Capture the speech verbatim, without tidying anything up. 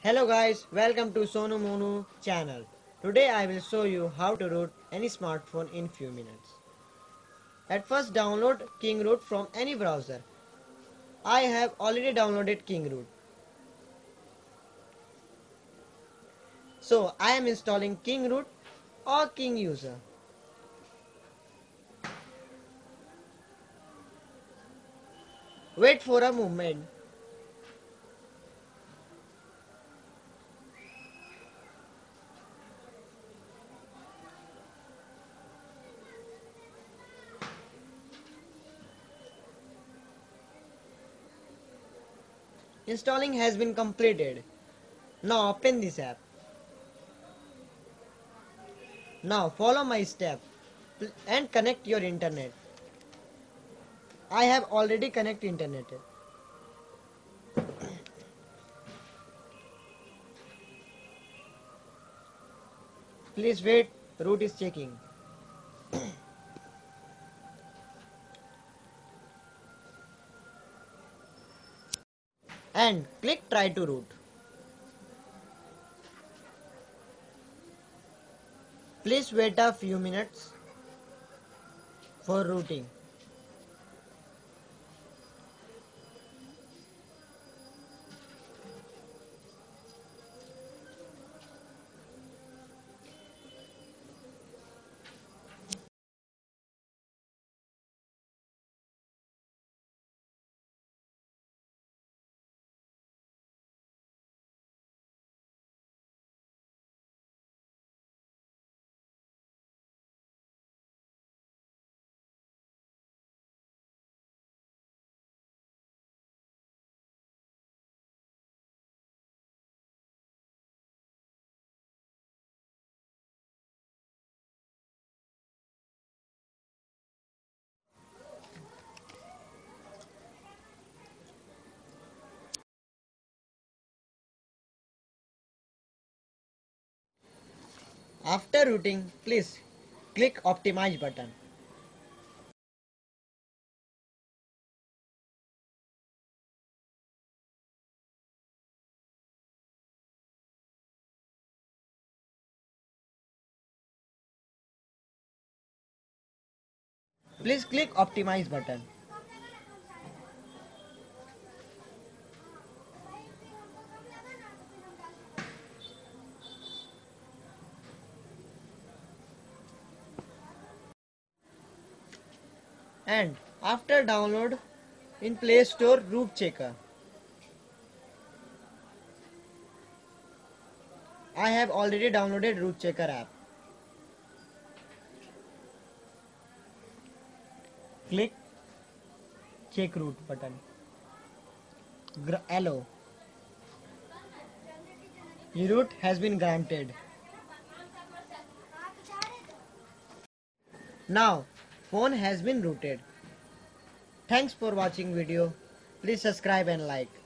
Hello guys, welcome to Sonu Monu channel. Today I will show you how to root any smartphone in few minutes. At first download KingRoot from any browser. I have already downloaded KingRoot. So I am installing KingRoot or KingUser. Wait for a moment. Installing has been completed. Now open this app. Now follow my step and connect your internet. I have already connected internet. Please wait, root is checking. And click try to root. Please wait a few minutes for rooting. After rooting, please click optimize button. Please click optimize button. And after download in Play Store root checker. I have already downloaded root checker app. Click check root button. Gr allow. Your root has been granted. Now phone has been rooted. Thanks for watching video. Please subscribe and like.